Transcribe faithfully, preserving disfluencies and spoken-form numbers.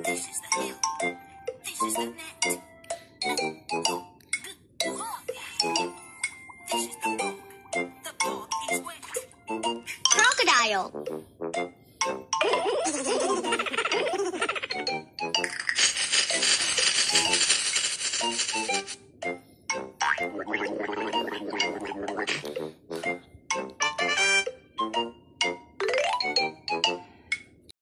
This is the hill. This is the net. This is the book. The book is wet. Crocodile.